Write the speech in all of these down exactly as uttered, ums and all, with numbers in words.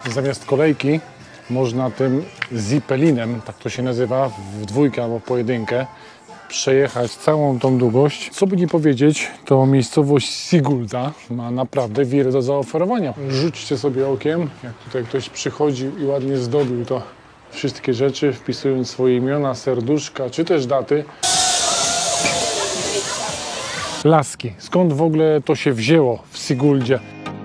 Zamiast kolejki można tym Zipelinem, tak to się nazywa, w dwójkę albo pojedynkę, przejechać całą tą długość. Co by nie powiedzieć, to miejscowość Sigulda ma naprawdę wiele do zaoferowania. Rzućcie sobie okiem, jak tutaj ktoś przychodził i ładnie zdobił to wszystkie rzeczy, wpisując swoje imiona, serduszka, czy też daty. Laski. Skąd w ogóle to się wzięło w Siguldzie?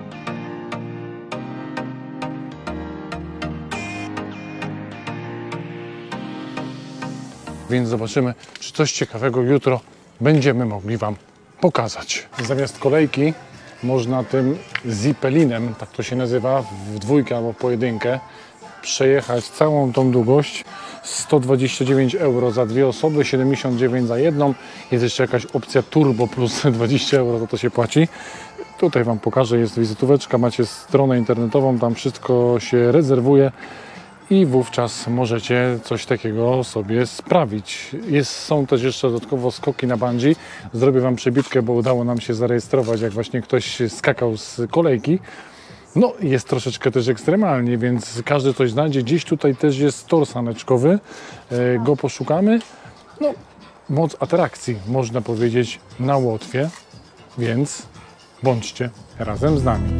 Więc zobaczymy, czy coś ciekawego jutro będziemy mogli Wam pokazać. Zamiast kolejki można tym Zipelinem, tak to się nazywa, w dwójkę albo pojedynkę, przejechać całą tą długość. sto dwadzieścia dziewięć euro za dwie osoby, siedemdziesiąt dziewięć za jedną. Jest jeszcze jakaś opcja turbo plus dwadzieścia euro, za to się płaci. Tutaj Wam pokażę, jest wizytóweczka, macie stronę internetową, tam wszystko się rezerwuje i wówczas możecie coś takiego sobie sprawić. Jest, są też jeszcze dodatkowo skoki na bungee. Zrobię Wam przebitkę, bo udało nam się zarejestrować, jak właśnie ktoś skakał z kolejki. No, jest troszeczkę też ekstremalnie, więc każdy coś znajdzie. Gdzieś tutaj też jest tor saneczkowy, go poszukamy. No, moc atrakcji, można powiedzieć, na Łotwie, więc bądźcie razem z nami.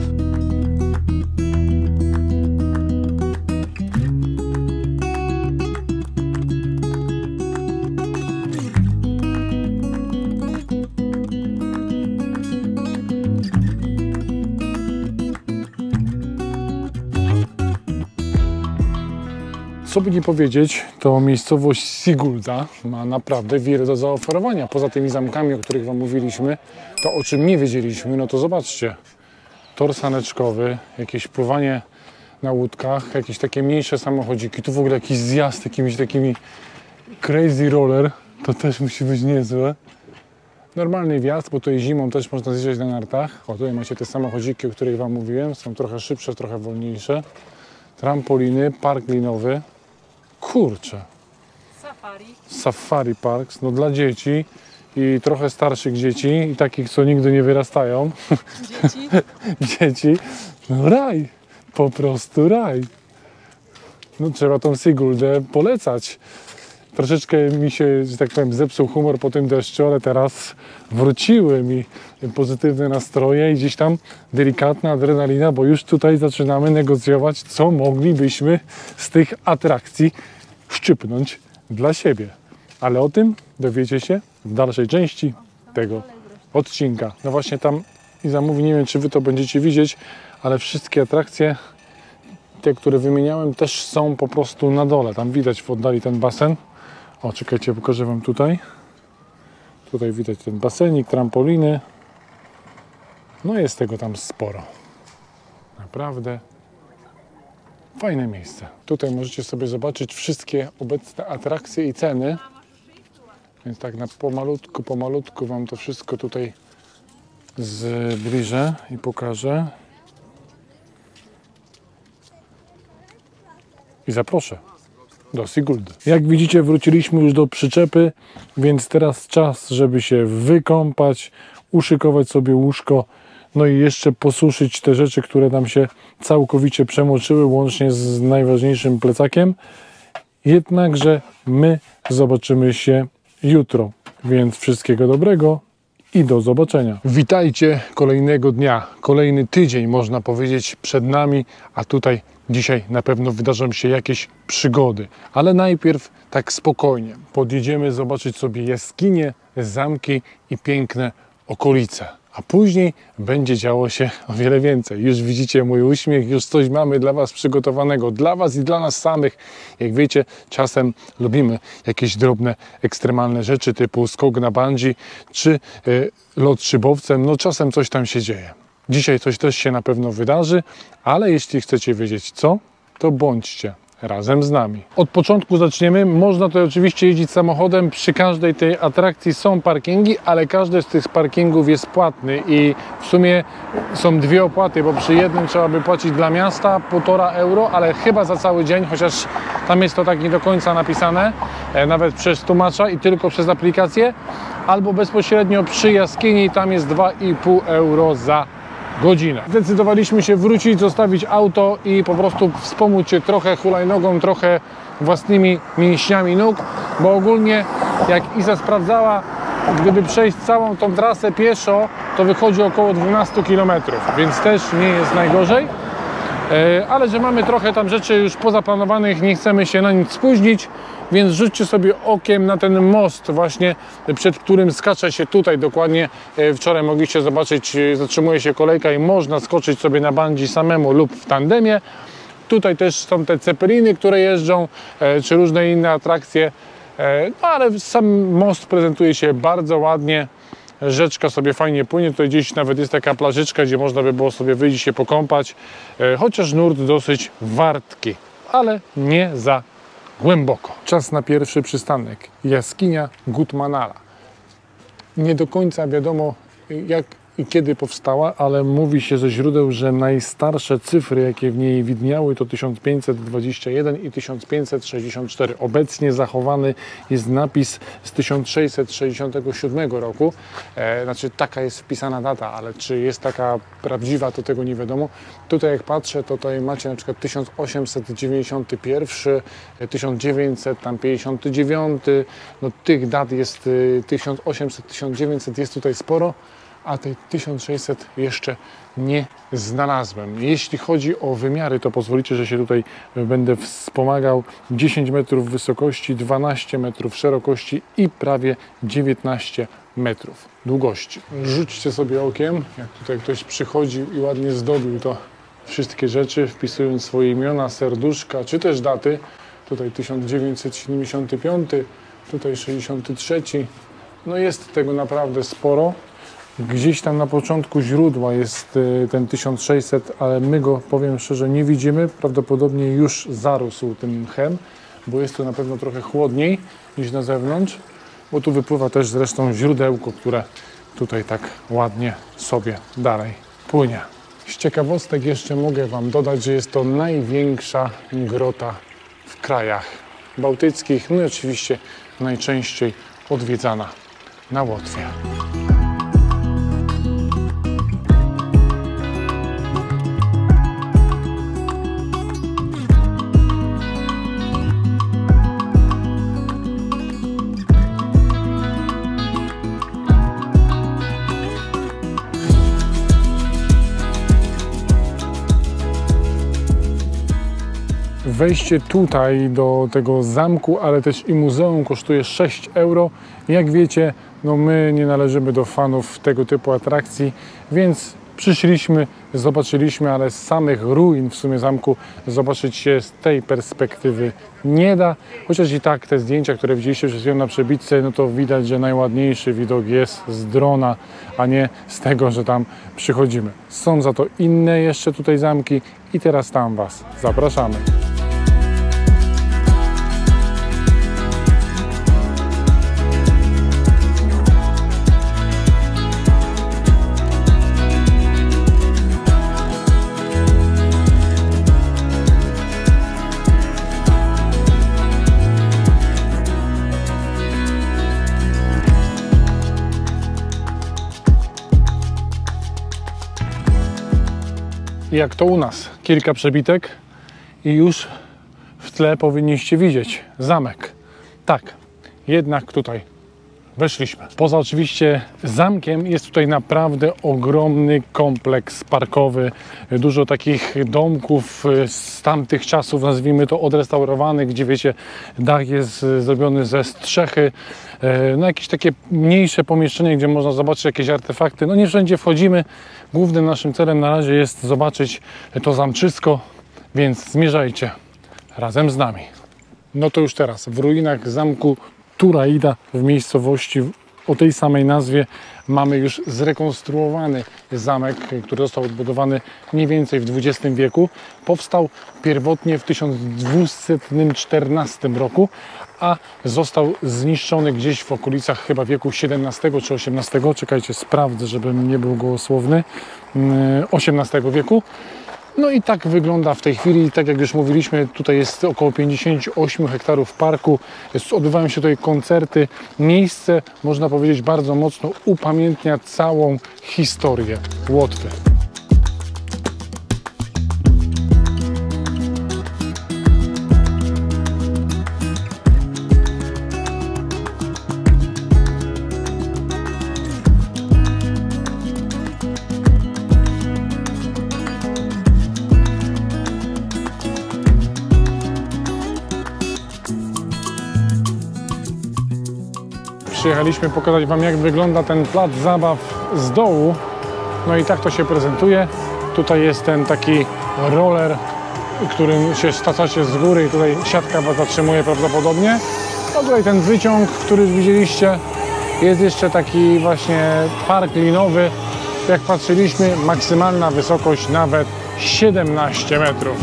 Co by nie powiedzieć, to miejscowość Sigulda ma naprawdę wiele do zaoferowania. Poza tymi zamkami, o których Wam mówiliśmy, to o czym nie wiedzieliśmy, no to zobaczcie. Tor saneczkowy, jakieś pływanie na łódkach, jakieś takie mniejsze samochodziki. Tu w ogóle jakiś zjazd jakimiś takimi crazy roller, to też musi być niezłe. Normalny wjazd, bo tutaj zimą też można zjeżdżać na nartach. O, tutaj macie te samochodziki, o których Wam mówiłem. Są trochę szybsze, trochę wolniejsze. Trampoliny, park linowy. Kurczę. Safari. Safari Parks, no dla dzieci i trochę starszych dzieci i takich, co nigdy nie wyrastają. Dzieci. Dzieci. No raj. Po prostu raj. No trzeba tą Siguldę polecać. Troszeczkę mi się, że tak powiem, zepsuł humor po tym deszczu, ale teraz wróciły mi pozytywne nastroje i gdzieś tam delikatna adrenalina, bo już tutaj zaczynamy negocjować, co moglibyśmy z tych atrakcji szczypnąć dla siebie. Ale o tym dowiecie się w dalszej części tego odcinka. No właśnie tam Iza mówi, nie wiem, czy Wy to będziecie widzieć, ale wszystkie atrakcje, te, które wymieniałem, też są po prostu na dole. Tam widać w oddali ten basen. O, czekajcie, pokażę Wam tutaj. Tutaj widać ten basenik, trampoliny. No jest tego tam sporo. Naprawdę fajne miejsce. Tutaj możecie sobie zobaczyć wszystkie obecne atrakcje i ceny. Więc tak na pomalutku, pomalutku Wam to wszystko tutaj zbliżę i pokażę. I zaproszę do Siguldy. Jak widzicie, wróciliśmy już do przyczepy, więc teraz czas, żeby się wykąpać, uszykować sobie łóżko, no i jeszcze posuszyć te rzeczy, które nam się całkowicie przemoczyły, łącznie z najważniejszym plecakiem. Jednakże my zobaczymy się jutro, więc wszystkiego dobrego i do zobaczenia. Witajcie kolejnego dnia, kolejny tydzień można powiedzieć przed nami, a tutaj dzisiaj na pewno wydarzą się jakieś przygody, ale najpierw tak spokojnie podjedziemy zobaczyć sobie jaskinie, zamki i piękne okolice. A później będzie działo się o wiele więcej. Już widzicie mój uśmiech, już coś mamy dla Was przygotowanego, dla Was i dla nas samych. Jak wiecie, czasem lubimy jakieś drobne, ekstremalne rzeczy typu skok na bungee czy y, lot szybowcem. No czasem coś tam się dzieje. Dzisiaj coś też się na pewno wydarzy, ale jeśli chcecie wiedzieć co, to bądźcie razem z nami. Od początku zaczniemy. Można tutaj oczywiście jeździć samochodem. Przy każdej tej atrakcji są parkingi, ale każdy z tych parkingów jest płatny i w sumie są dwie opłaty, bo przy jednym trzeba by płacić dla miasta półtora euro, ale chyba za cały dzień, chociaż tam jest to tak nie do końca napisane, nawet przez tłumacza i tylko przez aplikację, albo bezpośrednio przy jaskini, tam jest dwa i pół euro za godzinę. Zdecydowaliśmy się wrócić, zostawić auto i po prostu wspomóc się trochę hulajnogą, trochę własnymi mięśniami nóg, bo ogólnie jak Isa sprawdzała, gdyby przejść całą tą trasę pieszo, to wychodzi około dwanaście kilometrów, więc też nie jest najgorzej. Ale że mamy trochę tam rzeczy już pozaplanowanych, nie chcemy się na nic spóźnić, więc rzućcie sobie okiem na ten most właśnie, przed którym skacze się tutaj dokładnie. Wczoraj mogliście zobaczyć, zatrzymuje się kolejka i można skoczyć sobie na bungee samemu lub w tandemie. Tutaj też są te cepeliny, które jeżdżą, czy różne inne atrakcje, no ale sam most prezentuje się bardzo ładnie. Rzeczka sobie fajnie płynie, tutaj gdzieś nawet jest taka plażyczka, gdzie można by było sobie wyjść się pokąpać, chociaż nurt dosyć wartki, ale nie za głęboko. Czas na pierwszy przystanek. Jaskinia Gutmanala. Nie do końca wiadomo jak i kiedy powstała, ale mówi się ze źródeł, że najstarsze cyfry, jakie w niej widniały, to tysiąc pięćset dwadzieścia jeden i tysiąc pięćset sześćdziesiąt cztery. Obecnie zachowany jest napis z tysiąc sześćset sześćdziesiątego siódmego roku. E, znaczy taka jest wpisana data, ale czy jest taka prawdziwa, to tego nie wiadomo. Tutaj jak patrzę, to tutaj macie na przykład tysiąc osiemset dziewięćdziesiąty pierwszy, tysiąc dziewięćset pięćdziesiąty dziewiąty. No tych dat jest tysiąc osiemset, tysiąc dziewięćset, jest tutaj sporo, a tej tysiąc sześćset jeszcze nie znalazłem. Jeśli chodzi o wymiary, to pozwolicie, że się tutaj będę wspomagał. dziesięć metrów wysokości, dwanaście metrów szerokości i prawie dziewiętnaście metrów długości. Rzućcie sobie okiem, jak tutaj ktoś przychodził i ładnie zdobił to wszystkie rzeczy, wpisując swoje imiona, serduszka, czy też daty. Tutaj tysiąc dziewięćset siedemdziesiąty piąty, tutaj sześćdziesiąty trzeci. No jest tego naprawdę sporo. Gdzieś tam na początku źródła jest ten tysiąc sześćset, ale my go, powiem szczerze, nie widzimy. Prawdopodobnie już zarósł tym mchem, bo jest tu na pewno trochę chłodniej niż na zewnątrz, bo tu wypływa też zresztą źródełko, które tutaj tak ładnie sobie dalej płynie. Z ciekawostek jeszcze mogę Wam dodać, że jest to największa grota w krajach bałtyckich, no i oczywiście najczęściej odwiedzana na Łotwie. Wejście tutaj do tego zamku, ale też i muzeum kosztuje sześć euro. Jak wiecie, no my nie należymy do fanów tego typu atrakcji, więc przyszliśmy, zobaczyliśmy, ale z samych ruin w sumie zamku zobaczyć się z tej perspektywy nie da. Chociaż i tak te zdjęcia, które widzieliście przed chwilą na przebitce, no to widać, że najładniejszy widok jest z drona, a nie z tego, że tam przychodzimy. Są za to inne jeszcze tutaj zamki i teraz tam Was zapraszamy. Jak to u nas, kilka przebitek i już w tle powinniście widzieć zamek. Tak, jednak tutaj weszliśmy. Poza oczywiście zamkiem jest tutaj naprawdę ogromny kompleks parkowy. Dużo takich domków z tamtych czasów, nazwijmy to odrestaurowanych, gdzie wiecie, dach jest zrobiony ze strzechy. No jakieś takie mniejsze pomieszczenie, gdzie można zobaczyć jakieś artefakty. No nie wszędzie wchodzimy. Głównym naszym celem na razie jest zobaczyć to zamczysko, więc zmierzajcie razem z nami. No to już teraz w ruinach zamku Turaida w miejscowości o tej samej nazwie mamy już zrekonstruowany zamek, który został odbudowany mniej więcej w dwudziestym wieku. Powstał pierwotnie w tysiąc dwieście czternastym roku, a został zniszczony gdzieś w okolicach chyba wieku siedemnastego czy osiemnastego. Czekajcie, sprawdzę, żebym nie był gołosłowny. osiemnastego wieku. No i tak wygląda w tej chwili. Tak jak już mówiliśmy, tutaj jest około pięćdziesiąt osiem hektarów parku. Jest, odbywają się tutaj koncerty. Miejsce, można powiedzieć, bardzo mocno upamiętnia całą historię Łotwy. przyjechaliśmy pokazać Wam, jak wygląda ten plac zabaw z dołu. No i tak to się prezentuje. Tutaj jest ten taki roller, którym się staczacie z góry i tutaj siatka Was zatrzymuje prawdopodobnie. A tutaj ten wyciąg, który widzieliście. Jest jeszcze taki właśnie park linowy. Jak patrzyliśmy, maksymalna wysokość nawet siedemnaście metrów.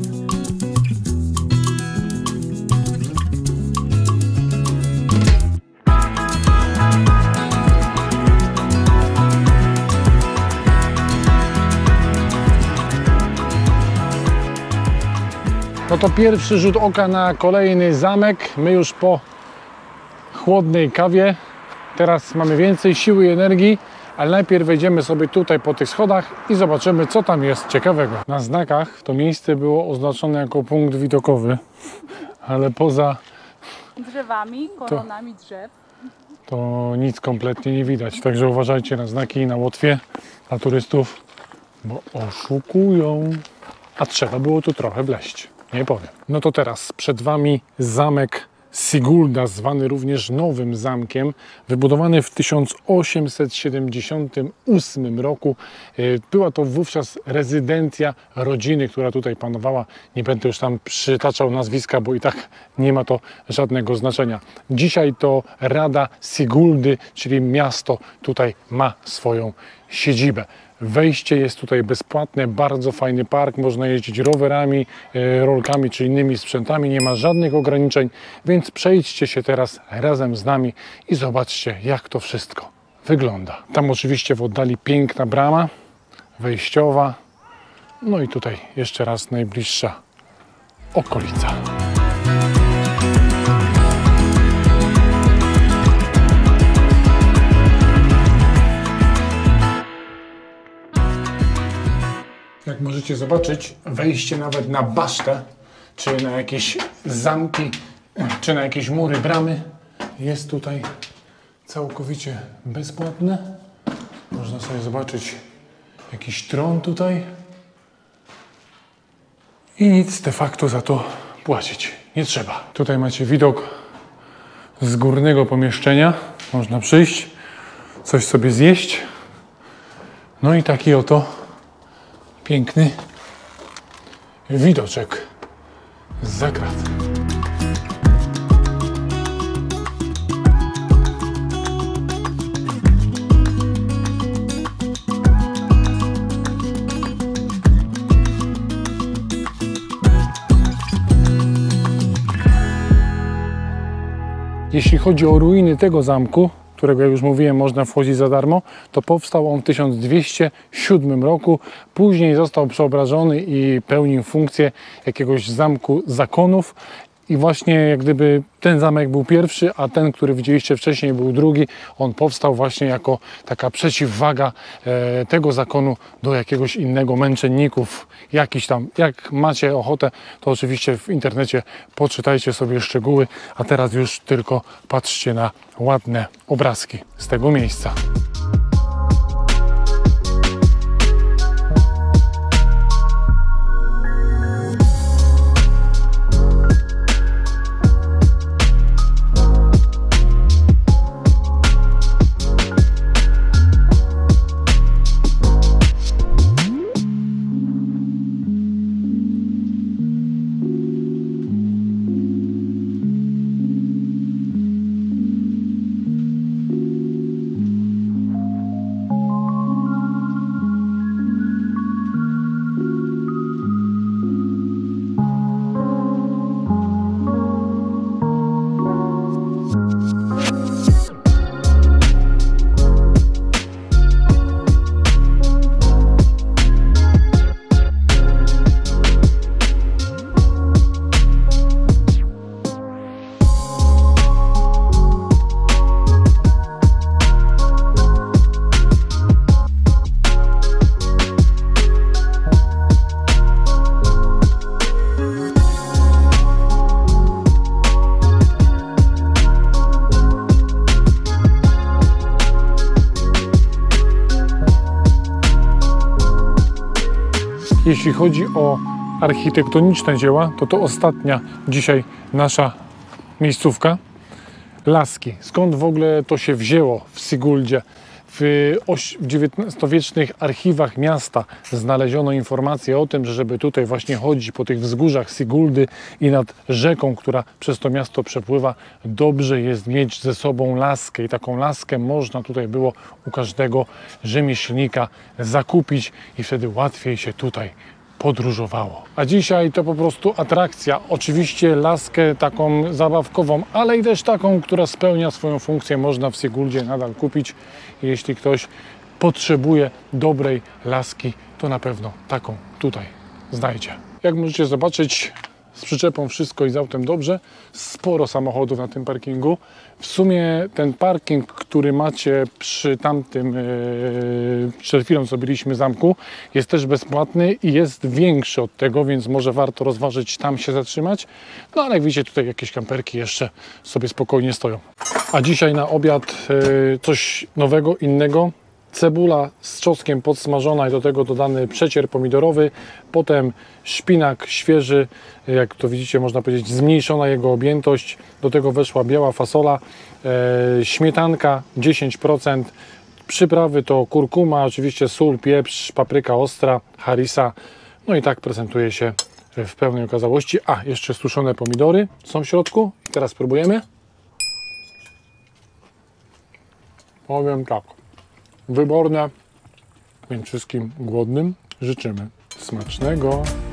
No to pierwszy rzut oka na kolejny zamek. My już po chłodnej kawie. Teraz mamy więcej siły i energii, ale najpierw wejdziemy sobie tutaj po tych schodach i zobaczymy, co tam jest ciekawego. Na znakach to miejsce było oznaczone jako punkt widokowy, ale poza Drzewami, koronami drzew. to nic kompletnie nie widać. Także uważajcie na znaki na Łotwie, na turystów, bo oszukują. A trzeba było tu trochę wleść, nie powiem. No to teraz przed Wami zamek Sigulda, zwany również Nowym Zamkiem, wybudowany w tysiąc osiemset siedemdziesiątym ósmym roku. Była to wówczas rezydencja rodziny, która tutaj panowała. Nie będę już tam przytaczał nazwiska, bo i tak nie ma to żadnego znaczenia. Dzisiaj to Rada Siguldy, czyli miasto, tutaj ma swoją siedzibę. Wejście jest tutaj bezpłatne, bardzo fajny park, można jeździć rowerami, rolkami czy innymi sprzętami, nie ma żadnych ograniczeń, więc przejdźcie się teraz razem z nami i zobaczcie, jak to wszystko wygląda. Tam oczywiście w oddali piękna brama wejściowa, no i tutaj jeszcze raz najbliższa okolica. Jak możecie zobaczyć, wejście nawet na basztę, czy na jakieś zamki, czy na jakieś mury, bramy jest tutaj całkowicie bezpłatne. Można sobie zobaczyć jakiś tron tutaj i nic de facto za to płacić nie trzeba. Tutaj macie widok z górnego pomieszczenia. Można przyjść, coś sobie zjeść. No i taki oto piękny widoczek z zakrat. Jeśli chodzi o ruiny tego zamku, którego jak już mówiłem można wchodzić za darmo, to powstał on w tysiąc dwieście siódmym roku. Później został przeobrażony i pełnił funkcję jakiegoś zamku zakonów. I właśnie jak gdyby ten zamek był pierwszy, a ten, który widzieliście wcześniej, był drugi. On powstał właśnie jako taka przeciwwaga e, tego zakonu do jakiegoś innego, męczenników. Jakiś tam, jak macie ochotę, to oczywiście w internecie poczytajcie sobie szczegóły, a teraz już tylko patrzcie na ładne obrazki z tego miejsca. Jeśli chodzi o architektoniczne dzieła, to to ostatnia dzisiaj nasza miejscówka. laski. Skąd w ogóle to się wzięło w Siguldzie? W dziewiętnastowiecznych archiwach miasta znaleziono informację o tym, że żeby tutaj właśnie chodzić po tych wzgórzach Siguldy i nad rzeką, która przez to miasto przepływa, dobrze jest mieć ze sobą laskę i taką laskę można tutaj było u każdego rzemieślnika zakupić i wtedy łatwiej się tutaj podróżowało. A dzisiaj to po prostu atrakcja. Oczywiście laskę taką zabawkową, ale i też taką, która spełnia swoją funkcję, można w Siguldzie nadal kupić. Jeśli ktoś potrzebuje dobrej laski, to na pewno taką tutaj znajdzie. Jak możecie zobaczyć, z przyczepą wszystko i z autem dobrze. Sporo samochodów na tym parkingu. W sumie ten parking, który macie przy tamtym, yy, przed chwilą co byliśmy zamku, jest też bezpłatny i jest większy od tego, więc może warto rozważyć tam się zatrzymać. No ale jak widzicie, tutaj jakieś kamperki jeszcze sobie spokojnie stoją. A dzisiaj na obiad yy, coś nowego, innego. Cebula z czosnkiem podsmażona i do tego dodany przecier pomidorowy, potem szpinak świeży, jak to widzicie, można powiedzieć zmniejszona jego objętość, do tego weszła biała fasola, e, śmietanka dziesięć procent, przyprawy to kurkuma, oczywiście sól, pieprz, papryka ostra, harissa, no i tak prezentuje się w pełnej okazałości. A, jeszcze suszone pomidory są w środku i teraz spróbujemy. Powiem tak. Wyborne, więc wszystkim głodnym życzymy smacznego.